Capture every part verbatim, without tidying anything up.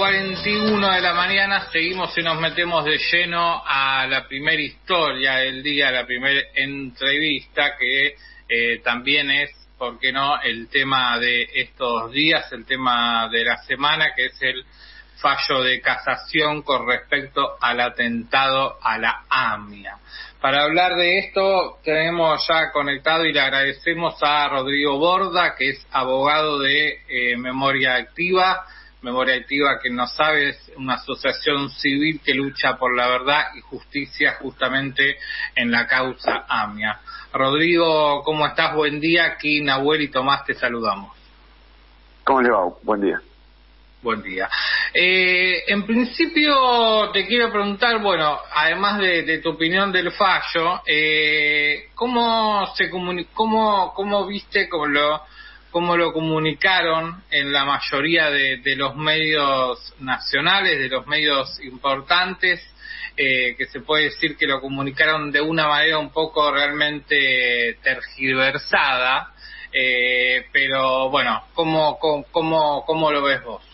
cuarenta y uno de la mañana, seguimos y nos metemos de lleno a la primera historia del día, la primera entrevista, que eh, también es, ¿por qué no?, el tema de estos días, el tema de la semana, que es el fallo de casación con respecto al atentado a la AMIA. Para hablar de esto tenemos ya conectado y le agradecemos a Rodrigo Borda, que es abogado de eh, Memoria Activa. Memoria Activa, que no sabe, es una asociación civil que lucha por la verdad y justicia justamente en la causa AMIA. Rodrigo, ¿cómo estás? Buen día. Aquí Nahuel y Tomás te saludamos. ¿Cómo le va? Buen día. Buen día. Eh, en principio te quiero preguntar, bueno, además de, de tu opinión del fallo, eh, ¿cómo se comunicó, cómo, cómo viste, cómo lo, cómo lo comunicaron en la mayoría de, de los medios nacionales, de los medios importantes, eh, que se puede decir que lo comunicaron de una manera un poco realmente tergiversada, eh, pero bueno, ¿cómo, cómo, cómo, cómo lo ves vos?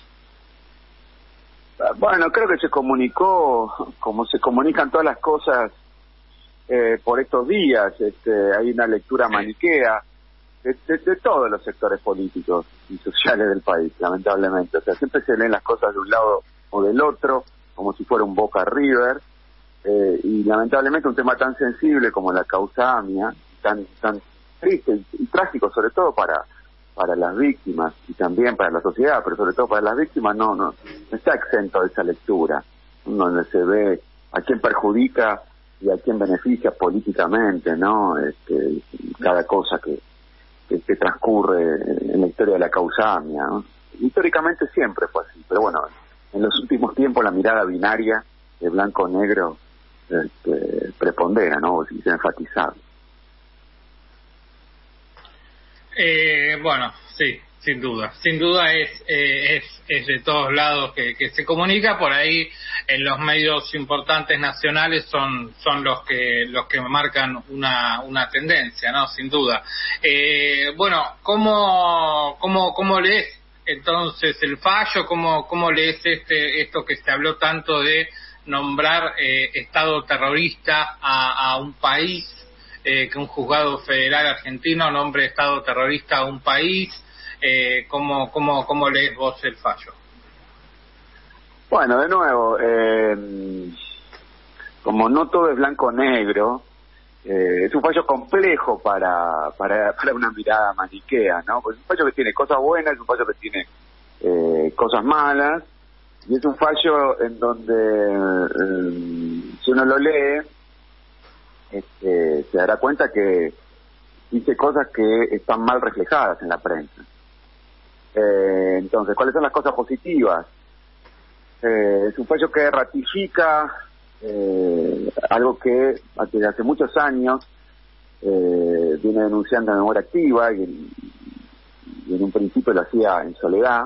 Bueno, creo que se comunicó como se comunican todas las cosas eh, por estos días. Este, hay una lectura maniquea de, de, de todos los sectores políticos y sociales del país, lamentablemente. O sea, siempre se leen las cosas de un lado o del otro, como si fuera un Boca River, eh, y lamentablemente un tema tan sensible como la causa AMIA, tan tan triste y, y trágico, sobre todo para para las víctimas y también para la sociedad, pero sobre todo para las víctimas, no no, no está exento de esa lectura, donde se ve a quién perjudica y a quién beneficia políticamente, ¿no? Este, cada cosa que, que, que transcurre en la historia de la causa AMIA, ¿no? Históricamente siempre fue así, pero bueno, en los últimos tiempos la mirada binaria de blanco-negro este, prepondera, ¿no? Se ha enfatizado. Eh, bueno, sí, sin duda, sin duda es eh, es, es de todos lados que, que se comunica. Por ahí en los medios importantes nacionales son son los que los que marcan una una tendencia, ¿no? Sin duda. Eh, bueno, ¿cómo cómo cómo lees entonces el fallo? ¿Cómo cómo lees este esto que se habló tanto de nombrar eh, Estado terrorista a, a un país? Eh, que un juzgado federal argentino nombre Estado terrorista a un país, eh, ¿cómo, cómo, ¿cómo lees vos el fallo? Bueno, de nuevo, eh, como no todo es blanco-negro, eh, es un fallo complejo para, para, para una mirada maniquea, ¿no? Porque es un fallo que tiene cosas buenas, es un fallo que tiene eh, cosas malas, y es un fallo en donde, eh, si uno lo lee, Este, se dará cuenta que dice cosas que están mal reflejadas en la prensa. Eh, entonces, ¿cuáles son las cosas positivas? Eh, es un fallo que ratifica eh, algo que desde hace muchos años eh, viene denunciando en Memoria Activa y, y en un principio lo hacía en soledad.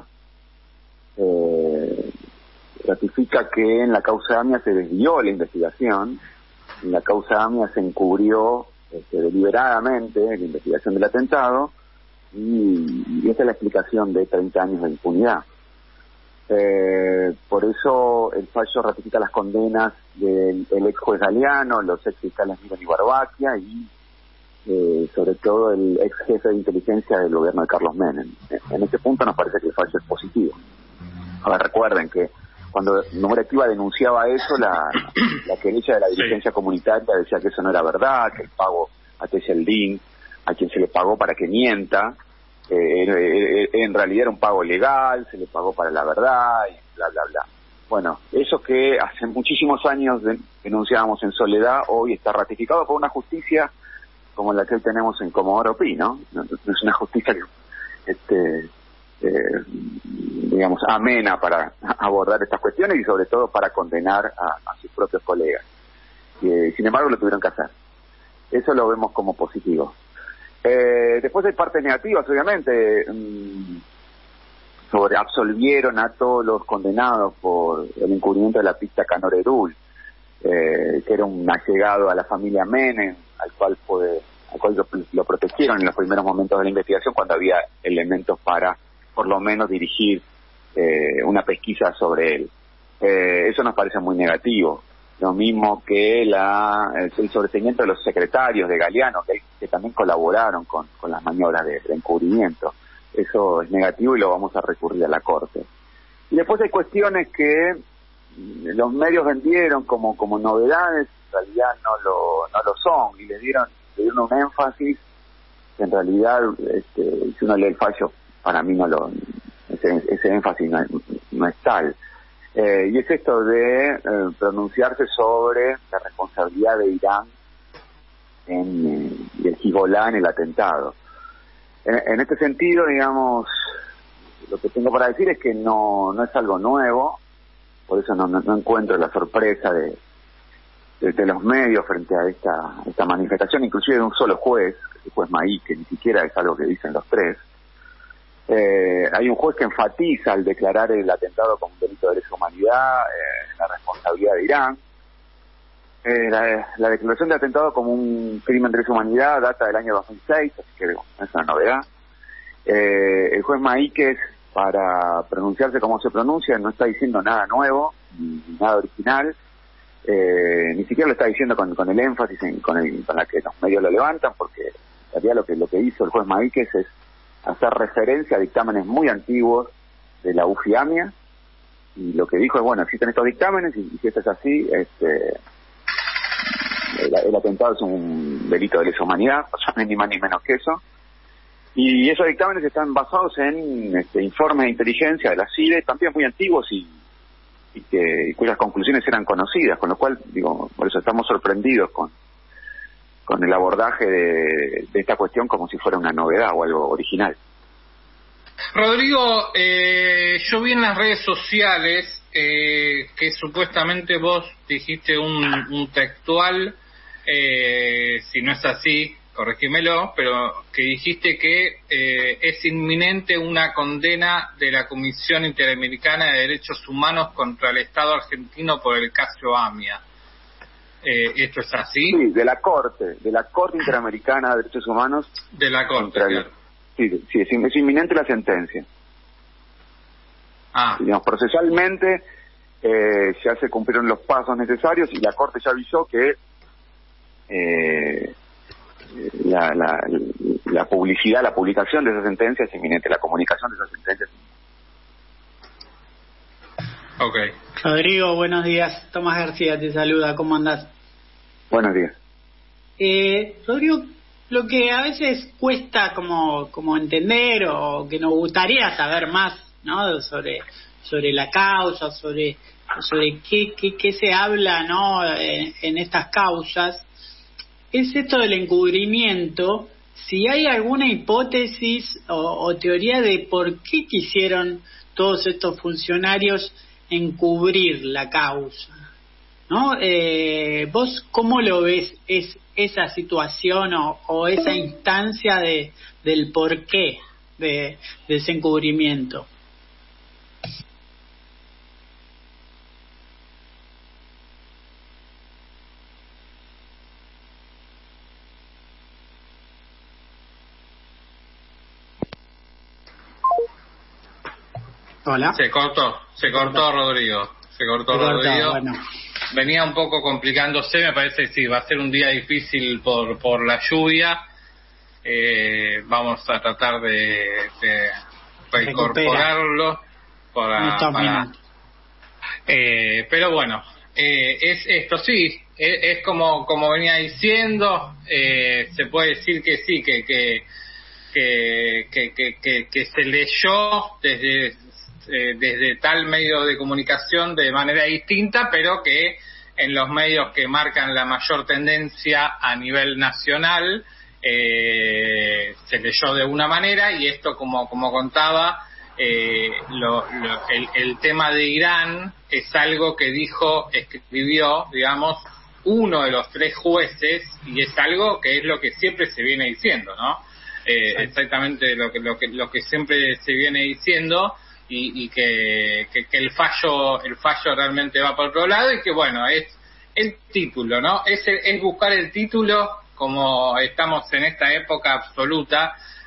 Eh, ratifica que en la causa AMIA se desvió la investigación. En la causa AMIA se encubrió este, deliberadamente la investigación del atentado y, y esa es la explicación de treinta años de impunidad. Eh, por eso el fallo ratifica las condenas del el ex juez Galeano, los ex fiscales Miron y Barbaquia y eh, sobre todo el ex jefe de inteligencia del gobierno de Carlos Menem. En este punto nos parece que el fallo es positivo. Ahora recuerden que cuando Memoria Activa denunciaba eso, la, la querella de la dirigencia sí. comunitaria decía que eso no era verdad, que el pago a Tejeldín, a quien se le pagó para que mienta, eh, eh, en realidad era un pago legal, se le pagó para la verdad, y bla, bla, bla. Bueno, eso que hace muchísimos años de, denunciábamos en soledad, hoy está ratificado por una justicia como la que hoy tenemos en Comodoro Pi, ¿no? No, no es una justicia que... este Eh, digamos, amena para abordar estas cuestiones y sobre todo para condenar a, a sus propios colegas. Eh, sin embargo, lo tuvieron que hacer. Eso lo vemos como positivo. Eh, después hay partes negativas, obviamente. Mmm, sobre absolvieron a todos los condenados por el encubrimiento de la pista Canor Edul, eh, que era un allegado a la familia Menem, al cual fue, al cual lo, lo protegieron en los primeros momentos de la investigación cuando había elementos para por lo menos dirigir eh, una pesquisa sobre él. Eh, eso nos parece muy negativo. Lo mismo que la, el sobreseimiento de los secretarios de Galeano, que, que también colaboraron con, con las maniobras de, de encubrimiento. Eso es negativo y lo vamos a recurrir a la Corte. Y después hay cuestiones que los medios vendieron como como novedades, en realidad no lo no lo son, y le dieron, le dieron un énfasis que en realidad, este, si uno lee el fallo, para mí no lo ese, ese énfasis no es, no es tal. Eh, y es esto de eh, pronunciarse sobre la responsabilidad de Irán en, eh, y el Hezbollah en el atentado. En, en este sentido, digamos, lo que tengo para decir es que no no es algo nuevo, por eso no, no, no encuentro la sorpresa de, de, de los medios frente a esta esta manifestación, inclusive de un solo juez, el juez Maí, que ni siquiera es algo que dicen los tres. Eh, hay un juez que enfatiza al declarar el atentado como un delito de lesa humanidad, eh, la responsabilidad de Irán. Eh, la, la declaración de atentado como un crimen de lesa humanidad data del año dos mil seis, así que no es una novedad. Eh, el juez Maíquez, para pronunciarse como se pronuncia, no está diciendo nada nuevo, ni nada original, eh, ni siquiera lo está diciendo con, con el énfasis en, con, el, con la que los medios lo levantan, porque en realidad lo que, lo que hizo el juez Maíquez es hacer referencia a dictámenes muy antiguos de la UFIAMIA, y lo que dijo es, bueno, existen estos dictámenes, y, y si esto es así, este, el, el atentado es un delito de lesa humanidad, o sea, ni más ni menos que eso. Y esos dictámenes están basados en este, informes de inteligencia de la C I D E, también muy antiguos y, y, que, y cuyas conclusiones eran conocidas, con lo cual, digo, por eso estamos sorprendidos con, con el abordaje de, de esta cuestión como si fuera una novedad o algo original. Rodrigo, eh, yo vi en las redes sociales eh, que supuestamente vos dijiste un, un textual, eh, si no es así, corregímelo, pero que dijiste que eh, es inminente una condena de la Comisión Interamericana de Derechos Humanos contra el Estado argentino por el caso AMIA. Eh, ¿Esto es así? Sí, de la Corte, de la Corte Interamericana de Derechos Humanos. De la Corte, el, claro. Sí, sí, es, es inminente la sentencia. Ah. Digamos, procesalmente eh, ya se cumplieron los pasos necesarios y la Corte ya avisó que eh, la, la, la publicidad, la publicación de esa sentencia es inminente, la comunicación de esa sentencia es inminente. Ok. Rodrigo, buenos días. Tomás García te saluda. ¿Cómo andás? Buenos días. Eh, Rodrigo, lo que a veces cuesta como como entender o que nos gustaría saber más, ¿no? Sobre sobre la causa, sobre sobre qué qué, qué se habla, ¿no? En, en estas causas, es esto del encubrimiento. Si hay alguna hipótesis o, o teoría de por qué quisieron todos estos funcionarios encubrir la causa, ¿no? Eh, ¿Vos cómo lo ves es esa situación o, o esa instancia de del porqué de, de ese encubrimiento? Hola. Se cortó, se cortó Rodrigo, se cortó se Rodrigo. Cortó, bueno. Venía un poco complicándose, me parece que sí, va a ser un día difícil por por la lluvia. Eh, vamos a tratar de, de reincorporarlo para, para eh, pero bueno, eh, es esto sí, es, es como como venía diciendo, eh, se puede decir que sí, que que que que, que, que, que se leyó desde Eh, desde tal medio de comunicación de manera distinta, pero que en los medios que marcan la mayor tendencia a nivel nacional eh, se leyó de una manera, y esto, como como contaba, eh, lo, lo, el, el tema de Irán es algo que dijo, escribió, digamos, uno de los tres jueces, y es algo que es lo que siempre se viene diciendo, ¿no? Eh, sí. Exactamente lo que lo que lo que siempre se viene diciendo. Y, y que, que, que el fallo el fallo realmente va por otro lado, y que bueno, es el título, ¿no? Es, es buscar el título, como estamos en esta época absoluta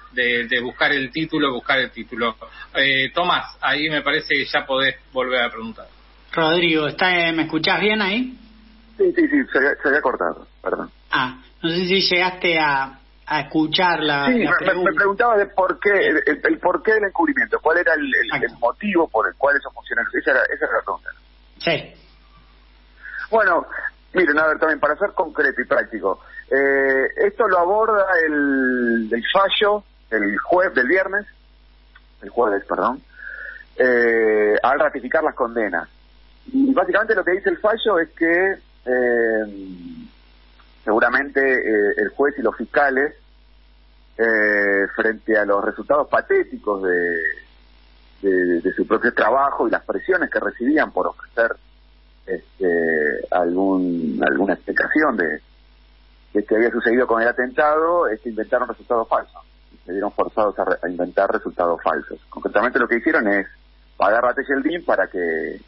de, de buscar el título, buscar el título. Eh, Tomás, ahí me parece que ya podés volver a preguntar. Rodrigo, ¿está, ¿me escuchás bien ahí? Sí, sí, sí, se había, se había cortado, perdón. Ah, no sé si llegaste a, a escuchar la, sí, la me, pregunta. me preguntaba de por qué, el, el, el por qué del encubrimiento, cuál era el, el, el motivo por el cual esos funcionarios, esa era, esa era la pregunta. Sí. Bueno, miren, a ver, también para ser concreto y práctico, eh, esto lo aborda el, el fallo el jueves del viernes, el jueves, perdón, eh, al ratificar las condenas. Y básicamente lo que dice el fallo es que eh, seguramente eh, el juez y los fiscales, eh, frente a los resultados patéticos de, de, de su propio trabajo y las presiones que recibían por ofrecer este, algún alguna explicación de, de qué había sucedido con el atentado, este, inventaron resultados falsos. Se vieron forzados a, re, a inventar resultados falsos. Concretamente lo que hicieron es pagar a Tejeldín para que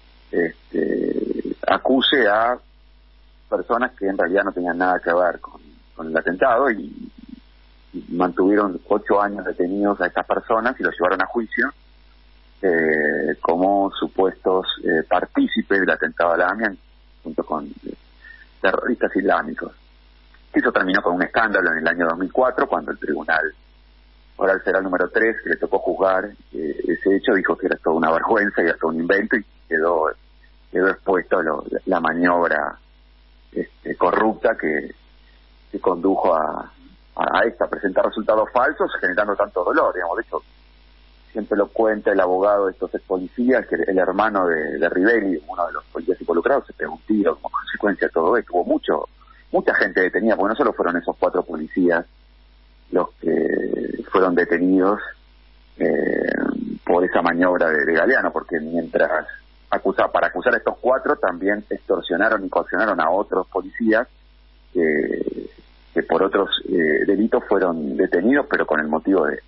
este, acuse a personas que en realidad no tenían nada que ver con, con el atentado y, y mantuvieron ocho años detenidos a estas personas y los llevaron a juicio eh, como supuestos eh, partícipes del atentado a la AMIA junto con eh, terroristas islámicos. Eso terminó con un escándalo en el año dos mil cuatro cuando el Tribunal Oral Federal número tres, que le tocó juzgar eh, ese hecho, dijo que era toda una vergüenza y era todo un invento y quedó quedó expuesto lo, la maniobra este, corrupta que, que condujo a, a, a esta, a presentar resultados falsos generando tanto dolor, digamos. De hecho, siempre lo cuenta el abogado de estos ex policías, que el hermano de, de Rivelli, uno de los policías involucrados, se pegó un tiro como consecuencia de todo esto. Hubo mucho, mucha gente detenida, porque no solo fueron esos cuatro policías los que fueron detenidos eh, por esa maniobra de, de Galeano, porque mientras acusar, para acusar a estos cuatro también extorsionaron y coaccionaron a otros policías que, que por otros eh, delitos fueron detenidos, pero con el motivo de,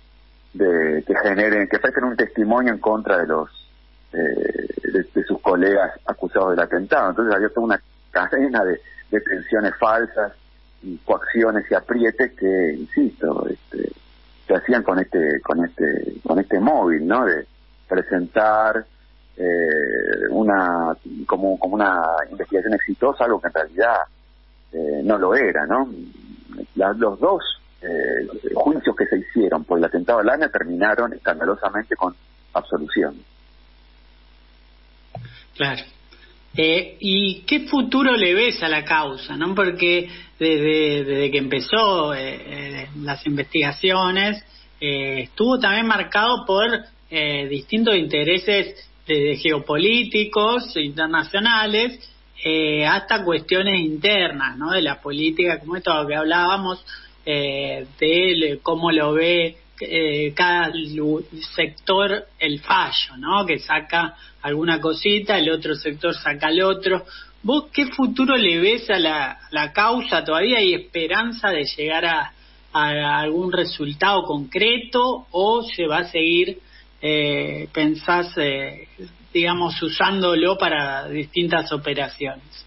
de que generen, que presten un testimonio en contra de los eh, de, de sus colegas acusados del atentado. Entonces había toda una cadena de detenciones falsas y coacciones y aprietes que, insisto, este, se hacían con este con este con este móvil, ¿no? De presentar eh, una como como una investigación exitosa, algo que en realidad eh, no lo era, ¿no? La, los dos eh, juicios que se hicieron por el atentado a la AMIA terminaron escandalosamente con absolución. Claro. Eh, ¿Y qué futuro le ves a la causa, no? Porque desde, desde que empezó eh, eh, las investigaciones eh, estuvo también marcado por eh, distintos intereses de, de geopolíticos internacionales eh, hasta cuestiones internas, ¿no? De la política, como esto que hablábamos, eh, de cómo lo ve eh, cada sector el fallo, ¿no? Que saca alguna cosita, el otro sector saca el otro. ¿Vos qué futuro le ves a la, la causa? ¿Todavía hay esperanza de llegar a, a algún resultado concreto o se va a seguir, eh, pensás, eh, digamos, usándolo para distintas operaciones?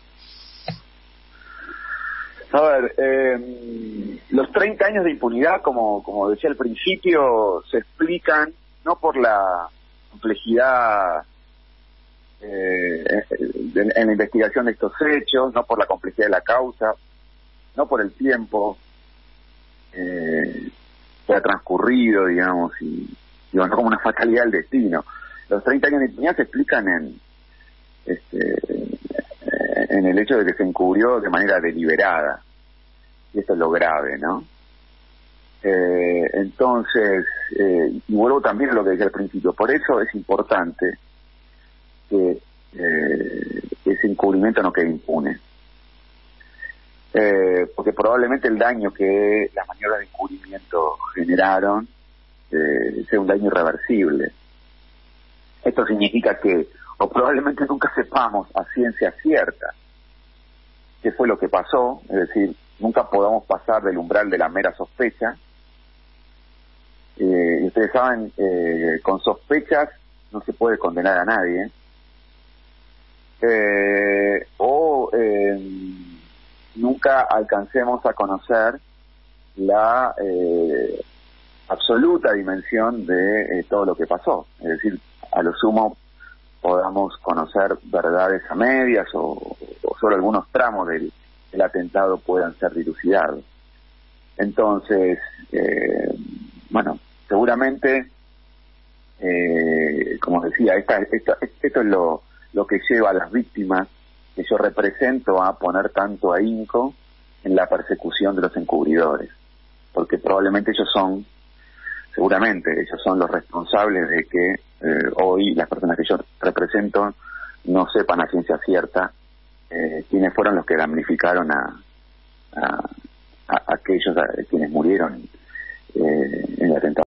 A ver, eh, los treinta años de impunidad, como, como decía al principio, se explican no por la complejidad eh, en, en la investigación de estos hechos, no por la complejidad de la causa, no por el tiempo eh, que ha transcurrido, digamos, y digo, no como una fatalidad del destino. Los treinta años de impunidad se explican en este en el hecho de que se encubrió de manera deliberada, y esto es lo grave, ¿no? Eh, entonces, eh, y vuelvo también a lo que dije al principio, por eso es importante que eh, ese encubrimiento no quede impune, eh, porque probablemente el daño que las maniobras de encubrimiento generaron eh, sea un daño irreversible. Esto significa que, o probablemente nunca sepamos a ciencia cierta qué fue lo que pasó, es decir, nunca podamos pasar del umbral de la mera sospecha. Eh, y ustedes saben, eh, con sospechas no se puede condenar a nadie. Eh, o eh, nunca alcancemos a conocer la eh, absoluta dimensión de eh, todo lo que pasó. Es decir, a lo sumo podamos conocer verdades a medias o, o solo algunos tramos del, del atentado puedan ser dilucidados. Entonces, eh, bueno, seguramente, eh, como decía, esta, esta, esto es lo, lo que lleva a las víctimas que yo represento a poner tanto ahínco en la persecución de los encubridores, porque probablemente ellos son, seguramente ellos son los responsables de que eh, hoy las personas que yo represento no sepan a ciencia cierta eh, quiénes fueron los que damnificaron a, a, a aquellos a quienes murieron eh, en el atentado.